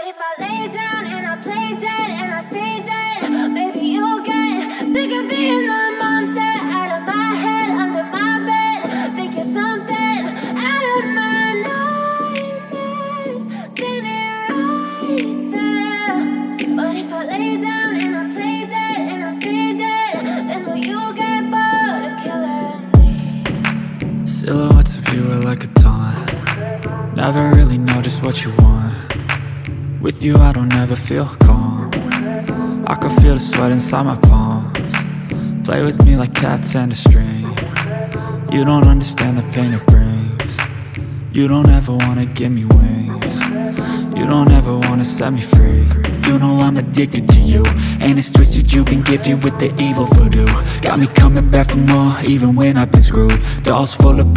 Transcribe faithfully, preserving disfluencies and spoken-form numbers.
if I lay down and I play dead and I stay dead, maybe you'll get sick of being the monster out of my head, under my bed. Think you're something out of my nightmares, standing right there. But if I lay down and I play dead and I stay dead, then will you get bored of killing me? Silhouettes of you are like a taunt. Never really know just what you want. With you I don't ever feel calm. I can feel the sweat inside my palms. Play with me like cats and a string. You don't understand the pain it brings. You don't ever wanna give me wings. You don't ever wanna set me free. You know I'm addicted to you, and it's twisted, you've been gifted with the evil voodoo. Got me coming back for more, even when I've been screwed. Dolls full of